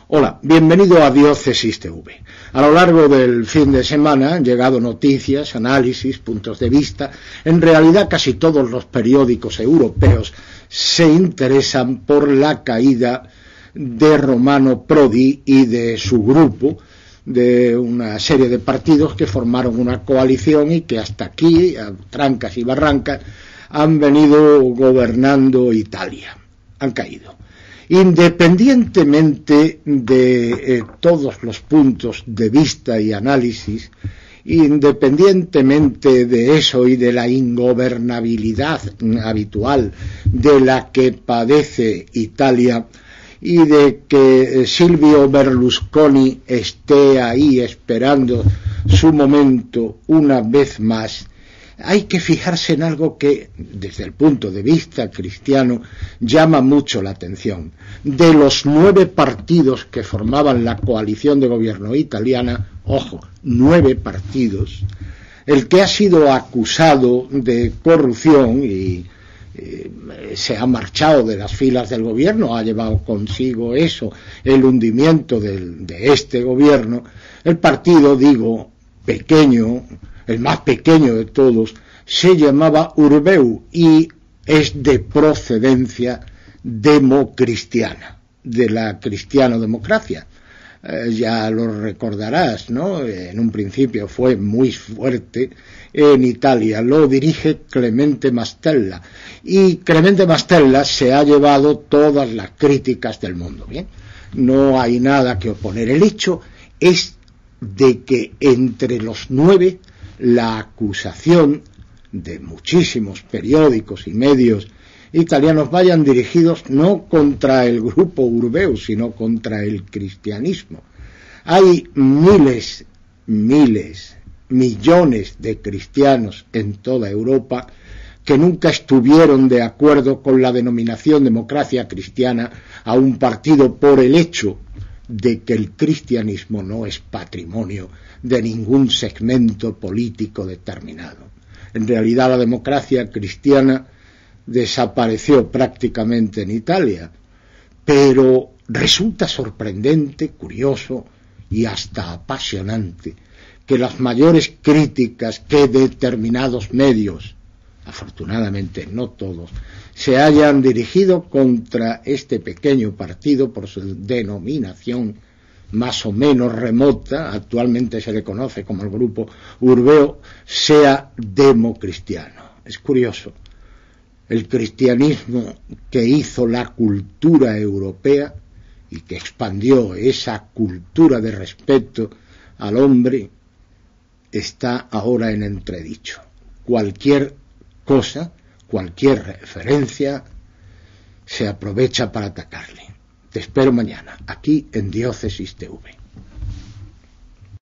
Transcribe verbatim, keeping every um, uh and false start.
Hola, bienvenido a Diócesis T V. A lo largo del fin de semana han llegado noticias, análisis, puntos de vista. En realidad casi todos los periódicos europeos se interesan por la caída de Romano Prodi y de su grupo, de una serie de partidos que formaron una coalición y que hasta aquí, a trancas y barrancas, han venido gobernando Italia. Han caído. Independientemente de eh, todos los puntos de vista y análisis, independientemente de eso y de la ingobernabilidad habitual de la que padece Italia y de que eh, Silvio Berlusconi esté ahí esperando su momento una vez más, hay que fijarse en algo que, desde el punto de vista cristiano, llama mucho la atención. De los nueve partidos que formaban la coalición de gobierno italiana, ojo, nueve partidos, el que ha sido acusado de corrupción y eh, se ha marchado de las filas del gobierno, ha llevado consigo eso, el hundimiento del, de este gobierno, el partido, digo, pequeño, el más pequeño de todos, se llamaba Urbeu y es de procedencia democristiana, de la cristiano-democracia. Eh, ya lo recordarás, ¿no? En un principio fue muy fuerte en Italia, lo dirige Clemente Mastella y Clemente Mastella se ha llevado todas las críticas del mundo, ¿bien? No hay nada que oponer. El hecho es de que entre los nueve la acusación de muchísimos periódicos y medios italianos vayan dirigidos no contra el grupo Urbeu, sino contra el cristianismo. Hay miles, miles, millones de cristianos en toda Europa que nunca estuvieron de acuerdo con la denominación democracia cristiana a un partido por el hecho de que el cristianismo no es patrimonio de ningún segmento político determinado. En realidad la democracia cristiana desapareció prácticamente en Italia, pero resulta sorprendente, curioso y hasta apasionante que las mayores críticas que determinados medios, afortunadamente no todos, se hayan dirigido contra este pequeño partido por su denominación más o menos remota, actualmente se le conoce como el grupo Urbeu, sea democristiano. Es curioso, el cristianismo que hizo la cultura europea y que expandió esa cultura de respeto al hombre está ahora en entredicho. Cualquier cosa, cualquier referencia se aprovecha para atacarle. Te espero mañana, aquí en Diócesis T V.